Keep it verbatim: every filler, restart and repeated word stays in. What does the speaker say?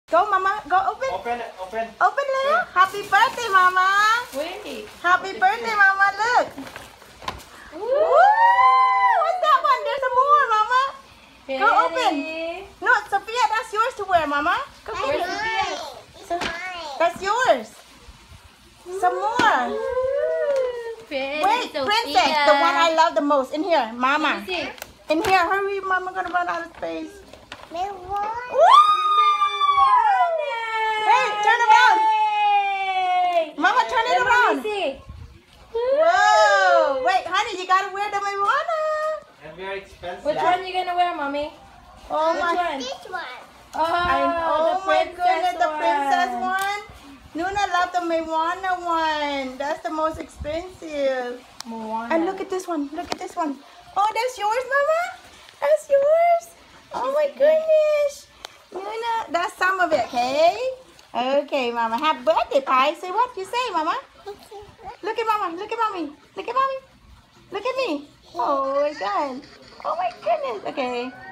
Go, Mama. Go open. Open it. Open. Open, Leo. Happy birthday, Mama. Wait. Happy birthday, Mama. Look. Woo! What's that one? There's some more, Mama. Ready? Go open. No, Sophia, that's yours to wear, Mama. Go get it. So, that's yours. Some more. Ready, Wait, Sophia. Princess, the one I love the most. In here, Mama. Let me see. In here, hurry, Mama. Gonna run out of space. Woo! Hey, turn around. Mama, turn it around. Let me see. Whoa! Wait, honey, you gotta wear the marijuana. And very expensive. Which one are you gonna wear, Mommy? Oh Which my! one? This one. Oh, I, oh the my princess goodness, the one. princess one. Noona loved the marijuana one. That's the most expensive. Moana. And look at this one. Look at this one. Oh, that's yours, Mama. That's yours. Oh my goodness. Noona, that's some of it, okay? Okay, Mama. Happy birthday pie. Say what you say, Mama. Look at Mama. Look at Mommy. Look at Mommy. Look at me. Oh my God. Oh my goodness. Okay.